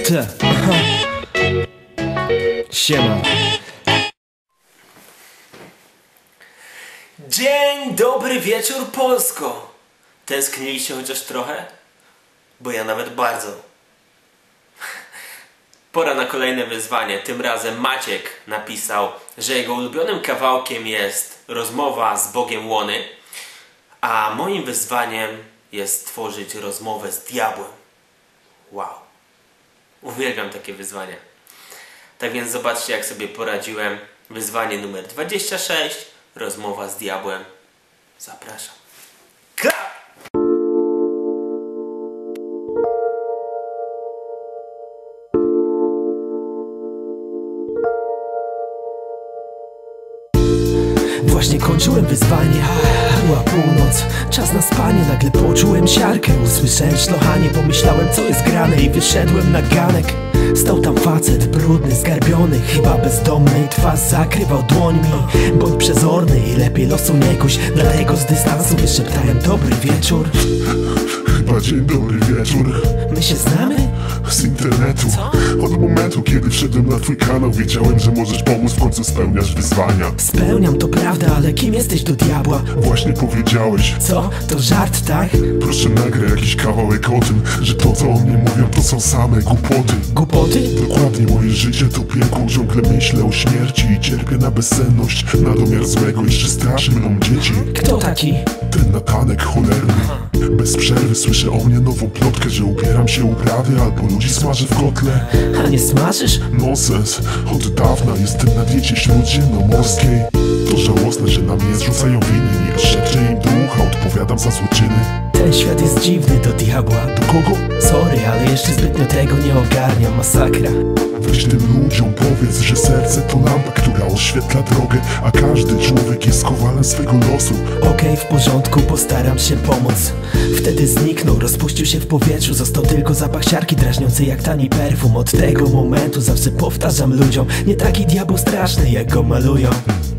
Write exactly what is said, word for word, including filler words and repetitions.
Te. Siema. Dzień dobry wieczór, Polsko! Tęskniliście chociaż trochę? Bo ja nawet bardzo. Pora na kolejne wyzwanie. Tym razem Maciek napisał, że jego ulubionym kawałkiem jest Rozmowa z Bogiem Łony, a moim wyzwaniem jest stworzyć rozmowę z diabłem. Wow. Uwielbiam takie wyzwania. Tak więc zobaczcie, jak sobie poradziłem. Wyzwanie numer dwadzieścia sześć. Rozmowa z diabłem. Zapraszam. Klap! Właśnie kończyłem wyzwanie. Była północ, czas na spanie. Nagle poczułem siarkę, usłyszałem szlochanie. Pomyślałem, co jest grane, i wyszedłem na ganek. Stał tam facet, brudny, zgarbiony, chyba bezdomny, twarz zakrywał dłońmi. Bądź przezorny i lepiej losu nie kuś. Dlatego z dystansu wyszeptałem dobry wieczór. Chyba dzień dobry wieczór. My się znamy? Z internetu. Od momentu, kiedy wszedłem na twój kanał, wiedziałem, że możesz pomóc, w końcu spełniasz wyzwania. Spełniam, to prawda, ale kim jesteś do diabła? Właśnie powiedziałeś. Co? To żart, tak? Proszę nagraj jakiś kawałek o tym, że to, co o mnie mówią, to są same głupoty. Głupoty? Dokładnie, moje życie to piekło. Ciągle myślę o śmierci i cierpię na bezsenność. Na domiar złego jeszcze strasznie mną dzieci. Kto taki? Ten Natanek cholerny. Bez przerwy słyszę o mnie nową plotkę, że ubieram się uprawy albo ludzi smażę w kotle. A nie smażysz? Nonsens, od dawna jestem na diecie śródziemnomorskiej. To żałosne, że na mnie zrzucają winy. Nie szepczę im do ucha, odpowiadam za złoczyny. Ten świat jest dziwny do diabła. Do kogo? Sorry, ale jeszcze zbytnio tego nie ogarniam, masakra. Weź tym ludziom powiedz, że serce to lampa, która oświetla drogę, a każdy człowiek jest kowalem swego losu. Okej, okay, w porządku, postaram się pomóc. Wtedy zniknął, rozpuścił się w powietrzu. Został tylko zapach siarki drażniący jak tani perfum. Od tego momentu zawsze powtarzam ludziom: nie taki diabeł straszny, jak go malują.